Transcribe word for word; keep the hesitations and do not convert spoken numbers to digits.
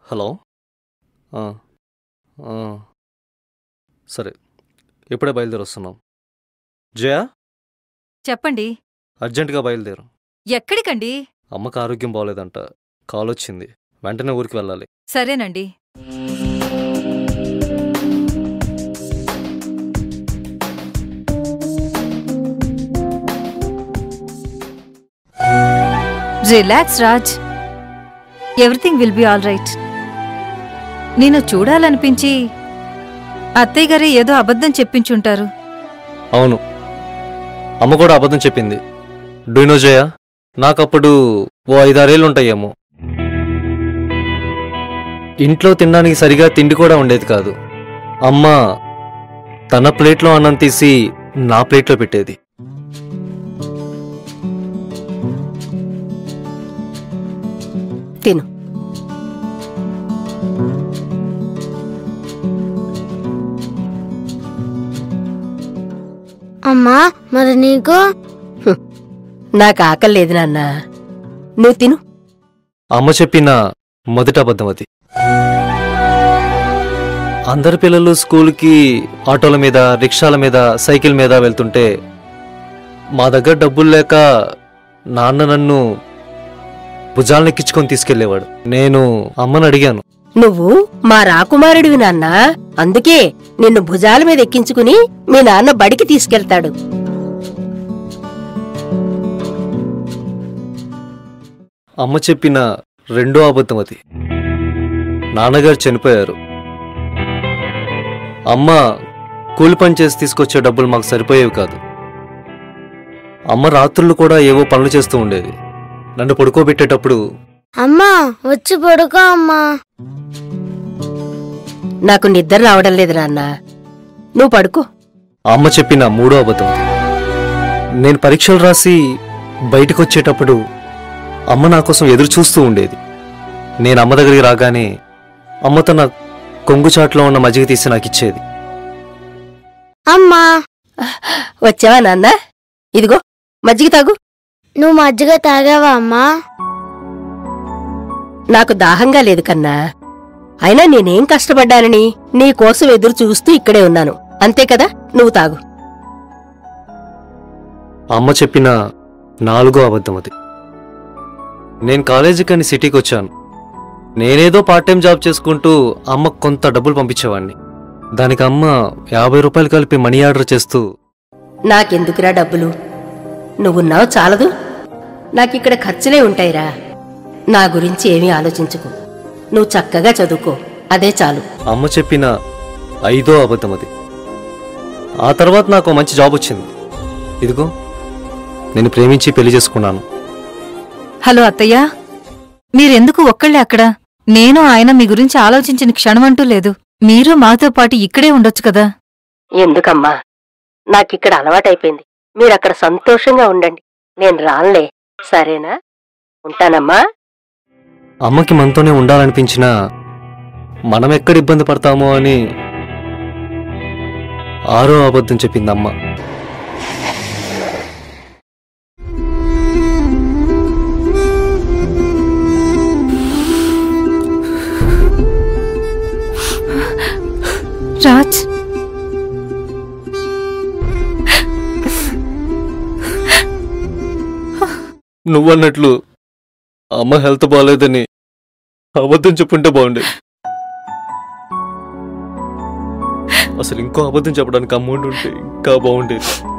Hello. సరే, ఇప్పుడే బయలుదేరి వస్తున్నాం. జయ, చెప్పండి. అర్జెంటుగా బయలుదేరు. ఎక్కడికండి? అమ్మకు ఆరోగ్యం బాగోలేదంట, కాల్ వచ్చింది, వెంటనే ఊరికి వెళ్ళాలి. సరేనండి. Relax Raj, everything will be all right. నేను చూడాలనిపించి అత్తయ్య గారే ఏదో అబద్ధం చెప్పించుంటారు. అవును, అమ్మ కూడా అబద్ధం చెప్పింది. డూనో జయ, నాకప్పుడు ఓ ఐదారేళ్ళుంటాయేమో. ఇంట్లో తినడానికి సరిగా తిండి కూడా ఉండేది కాదు. అమ్మ తన ప్లేట్లో అన్నం తీసి నా ప్లేట్లో పెట్టేది. తిను. అమ్మా, మరి నీకు? నాకు ఆకలి లేదు నాన్న, నువ్వు తిను. అమ్మ చెప్పిన మొదటి అబద్ధం అది. అందరి పిల్లలు స్కూల్కి ఆటోల మీద, రిక్షాల మీద, సైకిల్ మీద వెళ్తుంటే మా దగ్గర డబ్బులు లేక నాన్న నన్ను భుజాలనెక్కించుకొని తీసుకెళ్లేవాడు. నేను అమ్మని అడిగాను, నువ్వు మా రాకుమారుడివి నాన్న, అందుకే నిన్ను భుజాల మీద ఎక్కించుకుని మీ నాన్న బడికి తీసుకెళ్తాడు. అమ్మ చెప్పిన రెండో అబద్ధం అది. నాన్నగారు చనిపోయారు. అమ్మ కూలి పని చేసి తీసుకొచ్చే డబ్బులు మాకు సరిపోయేవి కాదు. అమ్మ రాత్రులు కూడా ఏవో పనులు చేస్తూ ఉండేది. నన్ను పడుకోబెట్టేటప్పుడు, అమ్మా వచ్చి పడుకో అమ్మా. నాకు నిద్ర రావడం లేదు నాన్న, నువ్వు పడుకో. అమ్మ చెప్పిన మూడో అబద్ధం. నేను పరీక్షలు రాసి బయటకొచ్చేటప్పుడు అమ్మ నా కోసం ఎదురు చూస్తూ ఉండేది. నేను అమ్మ దగ్గరికి రాగానే అమ్మ తన కొంగుచాట్లో ఉన్న మజ్జిగ తీసి నాకు ఇచ్చేది. అమ్మా, వచ్చావా నాన్న? ఇదిగో మజ్జిగ తాగు. నువ్వు మజ్జిగ తాగావా అమ్మా? నాకు దాహంగా లేదు కన్నా, అయినా నేనేం కష్టపడ్డానని నీ కోసం ఎదురు చూస్తూ ఇక్కడే ఉన్నాను, అంతే కదా? నువ్వు తాగు. అమ్మ చెప్పిన నాలుగో అబద్ధం అది. నేను కాలేజీకని సిటీకి వచ్చాను. నేనేదో పార్ట్ టైం జాబ్ చేసుకుంటూ అమ్మకు కొంత డబ్బులు పంపించేవాడిని. దానికి అమ్మ యాభై రూపాయలు కలిపి మనీ ఆర్డర్ చేస్తూ, నాకెందుకురా డబ్బులు, నువ్వున్నావు చాలదు, నాకిక్కడ ఖర్చులే ఉంటాయిరా, నా గురించి ఏమీ ఆలోచించుకో, నువ్వు చక్కగా చదువుకో, అదే చాలు. అమ్మ చెప్పిన ఐదో అబద్ధం అది. ఆ తర్వాత నాకు మంచి జాబ్ వచ్చింది. ఇదిగో నేను ప్రేమించి పెళ్లి చేసుకున్నాను. హలో అత్తయ్య, మీరెందుకు ఒక్కళ్ళే అక్కడ? నేను ఆయన మీ గురించి ఆలోచించిన క్షణమంటూ లేదు. మీరు మాతో పాటు ఇక్కడే ఉండొచ్చు కదా. ఎందుకమ్మా, నాకిక్కడ అలవాటైపోయింది, మీరక్కడ సంతోషంగా ఉండండి, నేను రానులే, సరేనా? ఉంటానమ్మా. అమ్మకి మనతోనే ఉండాలనిపించినా మనం ఎక్కడ ఇబ్బంది పడతామో అని ఆరో అబద్ధం చెప్పింది అమ్మ. రాజ్, నువ్వన్నట్లు అమ్మ హెల్త్ బాగాలేదని అబద్ధం చెప్పుంటే బాగుండేది. అసలు ఇంకో అబద్ధం చెప్పడానికి అమౌంట్ ఉంటే ఇంకా బాగుండేది.